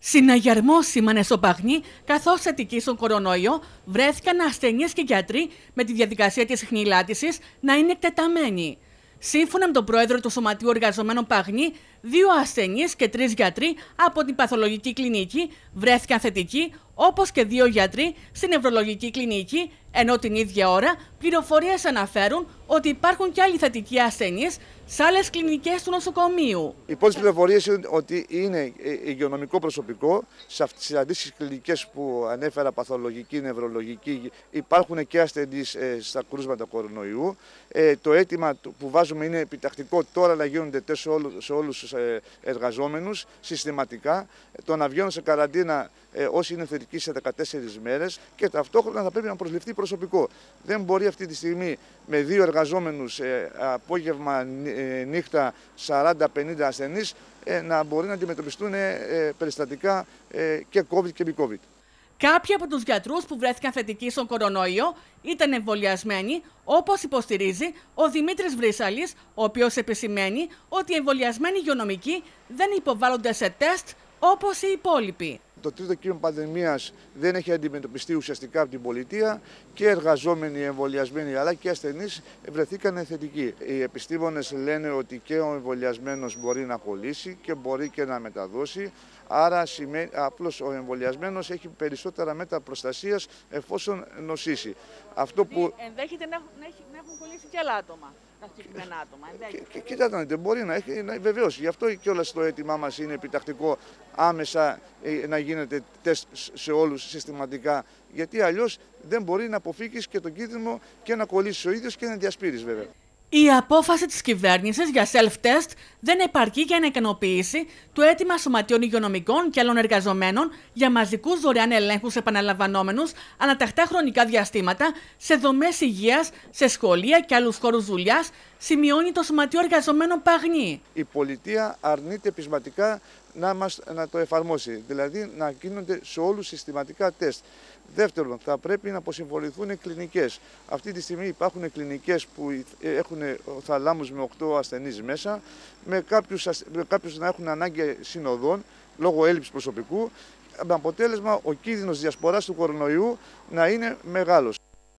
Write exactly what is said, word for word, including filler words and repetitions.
Συναγερμό σήμανε στο Παγνί, καθώς θετικοί στον κορονοϊό βρέθηκαν ασθενείς και γιατροί με τη διαδικασία της χνηλάτισης να είναι εκτεταμένοι. Σύμφωνα με τον πρόεδρο του Σωματείου Εργαζομένων Παγνί, δύο ασθενείς και τρεις γιατροί από την παθολογική κλινική βρέθηκαν θετικοί, όπως και δύο γιατροί στην νευρολογική κλινική, ενώ την ίδια ώρα πληροφορίες αναφέρουν ότι υπάρχουν και άλλοι θετικοί ασθενείς σε άλλες κλινικές του νοσοκομείου. Οι πρώτες πληροφορίες είναι ότι είναι υγειονομικό προσωπικό. Σε αυτές τις αντίστοιχες κλινικές που ανέφερα, παθολογική, νευρολογική, υπάρχουν και ασθενείς στα κρούσματα κορονοϊού. Το αίτημα που βάζουμε είναι επιτακτικό τώρα να γίνονται τεστ σε όλους τους εργαζόμενους συστηματικά, το να βγαίνουν σε καραντίνα όσοι είναι θετικοί σε δεκατέσσερις μέρες και ταυτόχρονα θα πρέπει να προσληφθεί προσωπικό. Δεν μπορεί αυτή τη στιγμή με δύο εργαζόμενους απόγευμα, νύχτα, σαράντα πενήντα ασθενείς να μπορεί να αντιμετωπιστούν περιστατικά και COVID και μη COVID. Κάποιοι από τους γιατρούς που βρέθηκαν θετικοί στον κορονοϊό ήταν εμβολιασμένοι, όπως υποστηρίζει ο Δημήτρης Βρύσαλης, ο οποίος επισημαίνει ότι οι εμβολιασμένοι υγειονομικοί δεν υποβάλλονται σε τεστ όπως οι υπόλοιποι. Το τρίτο κύμα πανδημίας δεν έχει αντιμετωπιστεί ουσιαστικά από την πολιτεία και εργαζόμενοι, εμβολιασμένοι αλλά και ασθενείς βρεθήκαν θετικοί. Οι επιστήμονες λένε ότι και ο εμβολιασμένος μπορεί να κολλήσει και μπορεί και να μεταδώσει. Άρα σημαίνει, απλώς ο εμβολιασμένος έχει περισσότερα μέτρα προστασίας εφόσον νοσήσει. Αυτό που... Ενδέχεται να έχουν, να έχουν κολλήσει και άλλα άτομα. Τα συγκεκριμένα άτομα. Κοιτάξτε, δεν μπορεί να έχει, να, βεβαίως. Γι' αυτό και όλα στο αίτημά μας είναι επιτακτικό άμεσα να γίνεται τεστ σε όλους συστηματικά. Γιατί αλλιώς δεν μπορεί να αποφύγεις και τον κίνδυνο και να κολλήσεις ο ίδιος και να διασπείρεις βέβαια. Η απόφαση της κυβέρνησης για self-test δεν επαρκεί για να ικανοποιήσει το αίτημα σωματείων υγειονομικών και άλλων εργαζομένων για μαζικούς δωρεάν ελέγχους επαναλαμβανόμενους ανατακτά χρονικά διαστήματα σε δομές υγείας, σε σχολεία και άλλους χώρους δουλειάς, σημειώνει το Σωματείο Εργαζομένων Παγνί. Η πολιτεία αρνείται πεισματικά να, μας, να το εφαρμόσει, δηλαδή να γίνονται σε όλους συστηματικά τεστ. Δεύτερον, θα πρέπει να αποσυμφορηθούν οι κλινικές. Αυτή τη στιγμή υπάρχουν κλινικές που έχουν θαλάμους με οκτώ ασθενείς μέσα, με κάποιους, με κάποιους να έχουν ανάγκη συνοδών λόγω έλλειψης προσωπικού, με αποτέλεσμα ο κίνδυνος διασποράς του κορονοϊού να είναι μεγάλος.